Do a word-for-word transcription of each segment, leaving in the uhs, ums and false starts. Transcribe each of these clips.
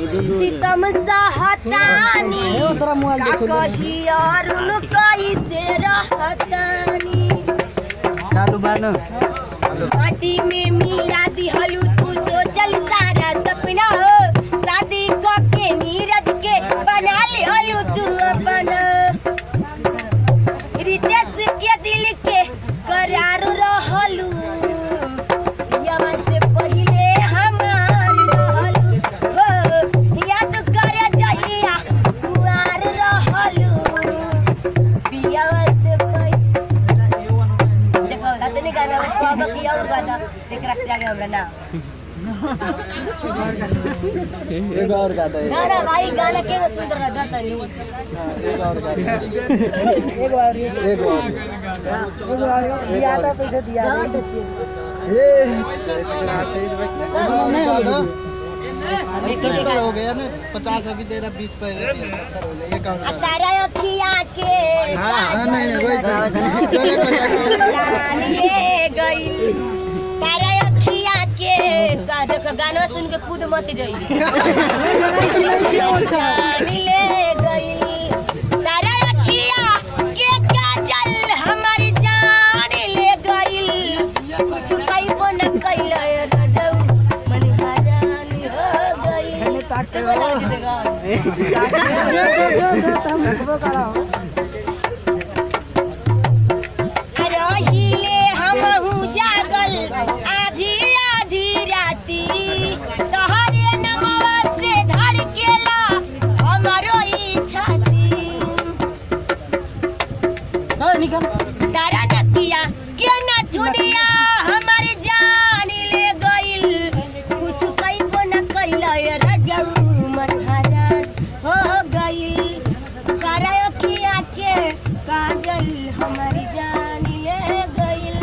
सितम सहतानी का कहियारुन कैसे रहतानी चालू बानो माटी में मिला दिहलू तू सोचल सारा सपना हो शादी के नीरज के बना लिहलू तू अपना रितेश के दिल के करार रहलू यवा से पहले हमार रहलू हो याद करे जइया कुआर रहलू पियावा से पहले देखो दादनी गाना बाबा की और गाना एकरा से आगे हमरा ना एक और गाता है ना ना भाई गाना के सुंदर रहता नहीं एक और गाता एक बार एक और एक बार दिया था पैसे दिया ये नहीं सत्तर हो गया ना पचास अभी तेरा बीस पे सत्तर हो गया ये कौन सा तारा अखिया के हाँ नहीं नहीं वैसे जान ले गई तारा अखिया के गाना का गाना सुन के खुद मत जाई जान ले गई तारा अखिया के काजल हमारी जान ले गई कुछ कई बन कैला रजऊ मन हजान हो गई ताकते रहिले हमहू जागल आधी आधी राती तोहरे नमवा से धड़केला हमरो ई छाती निकल तारा नकिया के न दुनिया हमर जान ले गइल कुछ कइबो न कइला रजऊ मन हजान हो गइल तारा अखिया के काजल हमारी जान ले गइल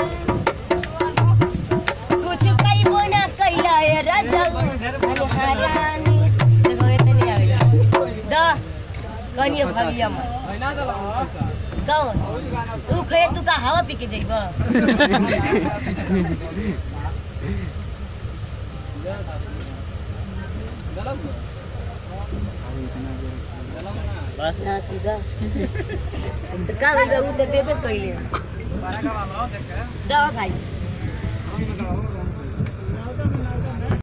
कुछ कइबो न कइला रजऊ मन हरानी देखो इतने आवेला द कनियो भगिया म कौन तू खे तू का हवा पी के जइबा बस ना तू दा तो का होगा उ तो देबे कइले दा भाई